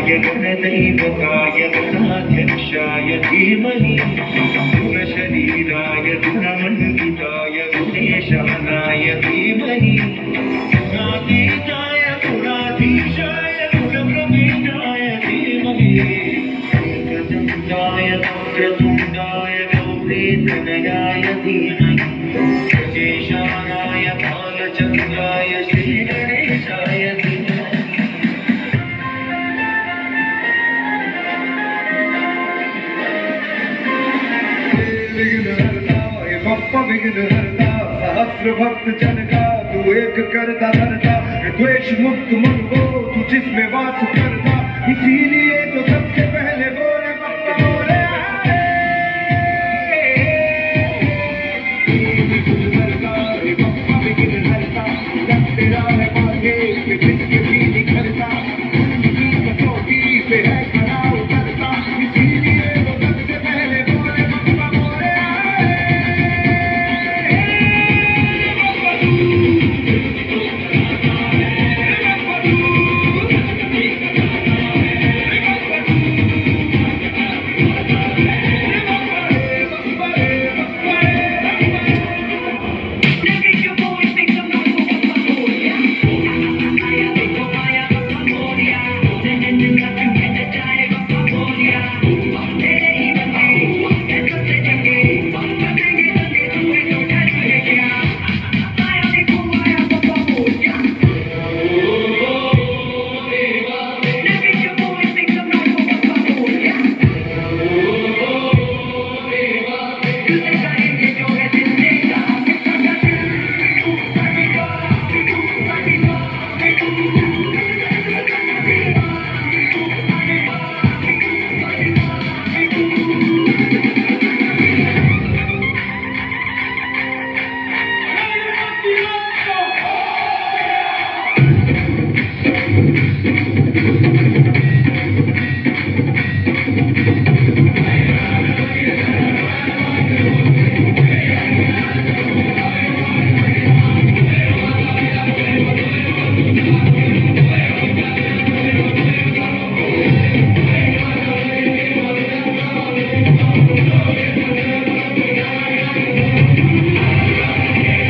दैवताय गणाध्यक्षाय धीमहि गुणशरीराय गुणमण्डिताय गुणेशानाय धीमहि गुणातीताय गुणाधीशाय गुणप्रविष्टाय धीमहि एकदन्ताय वक्रतुण्डाय गौरीतनयाय धीमहि गजेशानाय बालचन्द्राय श्रीगणेशाय धीमहि। विघ्न हरता सहस्र भक्त जन का तू एक करता धरता द्वेष मुक्त मन हो तू जिसमें वास करता इसीलिए तो सबसे पहले बोले बप्पा बोले बप्पा विघ्न हरता जब तेरा है भाग्य जिसके भी निखरता कसौटी पे है खड़ा उतरता इसीलिए तो सबसे पहले बोले बप्पा बोले।